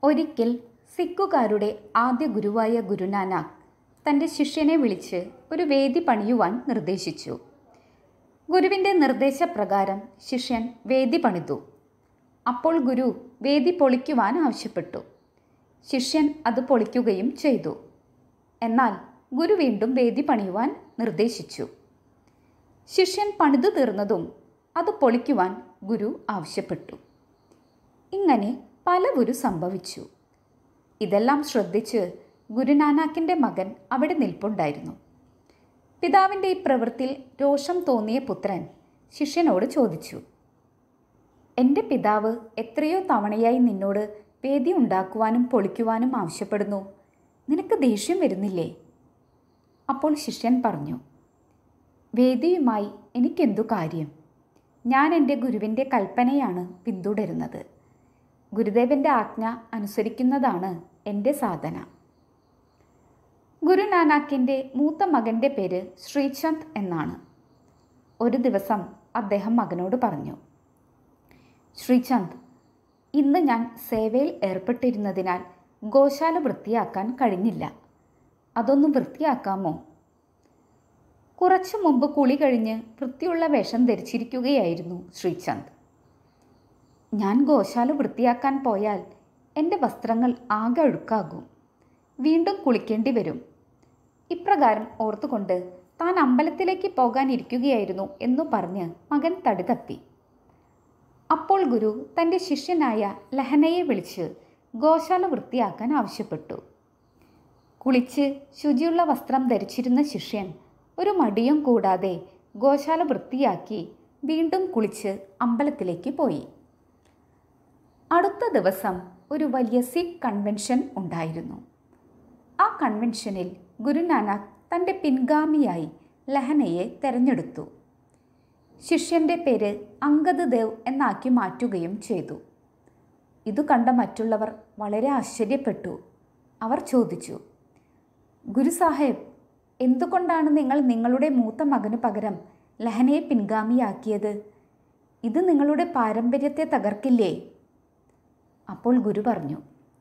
ഒരിക്കൽ സിഖുകാരുടെ ആദ്യ ഗുരുവായ ഗുരുനാനാക്ക് തൻ്റെ ശിഷ്യനെ വിളിച്ച് ഒരു വേദി പണിയുവാൻ നിർദ്ദേശിച്ചു. ഗുരുവിൻ്റെ നിർദ്ദേശപ്രകാരം ശിഷ്യൻ വേദി പണിതു. അപ്പോൾ ഗുരു വേദി പൊളിക്കുവാൻ ആവശ്യപ്പെട്ടു. ശിഷ്യൻ അത് പൊളിക്കുകയും ചെയ്തു. എന്നാൽ ഗുരു വീണ്ടും വേദി പണിയുവാൻ നിർദ്ദേശിച്ചു. ശിഷ്യൻ പണിതു തീർന്നതും അത് പൊളിക്കുവാൻ ഗുരു ആവശ്യപ്പെട്ടു. ഇങ്ങനെ പലവുരു സംഭവിച്ചു. ഇതെല്ലാം ശ്രദ്ധിച്ച് ഗുരുനാനാക്കിൻ്റെ മകൻ അവിടെ നിൽപ്പുണ്ടായിരുന്നു. പിതാവിൻ്റെ ഈ പ്രവൃത്തിയിൽ രോഷം തോന്നിയ പുത്രൻ ശിഷ്യനോട് ചോദിച്ചു, എൻ്റെ പിതാവ് എത്രയോ തവണയായി നിന്നോട് വേദി ഉണ്ടാക്കുവാനും പൊളിക്കുവാനും ആവശ്യപ്പെടുന്നു. നിനക്ക് ദേഷ്യം വരുന്നില്ലേ? അപ്പോൾ ശിഷ്യൻ പറഞ്ഞു, വേദിയുമായി എനിക്കെന്തു കാര്യം? ഞാൻ എൻ്റെ ഗുരുവിൻ്റെ കൽപ്പനയാണ് പിന്തുടരുന്നത്. ഗുരുദേവൻ്റെ ആജ്ഞ അനുസരിക്കുന്നതാണ് എൻ്റെ സാധന. ഗുരുനാനാക്കിൻ്റെ മൂത്ത മകൻ്റെ പേര് ശ്രീചന്ദ് എന്നാണ്. ഒരു ദിവസം അദ്ദേഹം മകനോട് പറഞ്ഞു, ശ്രീചന്ദ്, ഇന്ന് ഞാൻ സേവയിൽ ഏർപ്പെട്ടിരുന്നതിനാൽ ഗോശാല വൃത്തിയാക്കാൻ കഴിഞ്ഞില്ല. അതൊന്ന് വൃത്തിയാക്കാമോ? കുറച്ചു മുമ്പ് കുളി കഴിഞ്ഞ് വൃത്തിയുള്ള വേഷം ധരിച്ചിരിക്കുകയായിരുന്നു ശ്രീചന്ദ്. ഞാൻ ഗോശാല വൃത്തിയാക്കാൻ പോയാൽ എൻ്റെ വസ്ത്രങ്ങൾ ആകെ അഴുക്കാകും. വീണ്ടും കുളിക്കേണ്ടി വരും. ഇപ്രകാരം ഓർത്തുകൊണ്ട് താൻ അമ്പലത്തിലേക്ക് പോകാനിരിക്കുകയായിരുന്നു എന്നു പറഞ്ഞ് മകൻ തടി തപ്പി. അപ്പോൾ ഗുരു തൻ്റെ ശിഷ്യനായ ലഹനയെ വിളിച്ച് ഗോശാല വൃത്തിയാക്കാൻ ആവശ്യപ്പെട്ടു. കുളിച്ച് ശുചിയുള്ള വസ്ത്രം ധരിച്ചിരുന്ന ശിഷ്യൻ ഒരു മടിയും കൂടാതെ ഗോശാല വൃത്തിയാക്കി വീണ്ടും കുളിച്ച് അമ്പലത്തിലേക്ക് പോയി. അടുത്ത ദിവസം ഒരു വലിയ സിഖ് കൺവെൻഷൻ ഉണ്ടായിരുന്നു. ആ കൺവെൻഷനിൽ ഗുരുനാനാക്ക് തൻ്റെ പിൻഗാമിയായി ലഹനയെ തെരഞ്ഞെടുത്തു. ശിഷ്യൻ്റെ പേര് അംഗദ് ദേവ് എന്നാക്കി മാറ്റുകയും ചെയ്തു. ഇതു കണ്ട മറ്റുള്ളവർ വളരെ ആശ്ചര്യപ്പെട്ടു. അവർ ചോദിച്ചു, ഗുരു സാഹേബ്, എന്തുകൊണ്ടാണ് നിങ്ങൾ നിങ്ങളുടെ മൂത്ത മകനു പകരം ലഹനയെ പിൻഗാമിയാക്കിയത്? ഇത് നിങ്ങളുടെ പാരമ്പര്യത്തെ തകർക്കില്ലേ? അപ്പോൾ ഗുരു പറഞ്ഞു,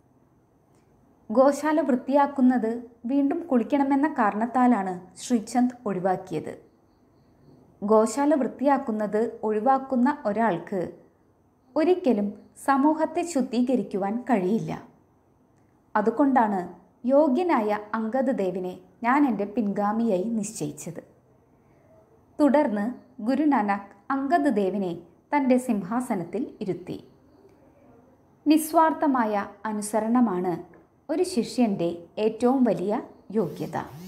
ഗോശാല വൃത്തിയാക്കുന്നത് വീണ്ടും കുളിക്കണമെന്ന കാരണത്താലാണ് ശ്രീചന്ദ് ഒഴിവാക്കിയത്. ഗോശാല വൃത്തിയാക്കുന്നത് ഒഴിവാക്കുന്ന ഒരാൾക്ക് ഒരിക്കലും സമൂഹത്തെ ശുദ്ധീകരിക്കുവാൻ കഴിയില്ല. അതുകൊണ്ടാണ് യോഗ്യനായ അംഗദ് ദേവിനെ ഞാൻ എൻ്റെ പിൻഗാമിയായി നിശ്ചയിച്ചത്. തുടർന്ന് ഗുരുനാനാക്ക് അംഗദ് ദേവിനെ തൻ്റെ സിംഹാസനത്തിൽ ഇരുത്തി. നിസ്വാർത്ഥമായ അനുസരണമാണ് ഒരു ശിഷ്യൻ്റെ ഏറ്റവും വലിയ യോഗ്യത.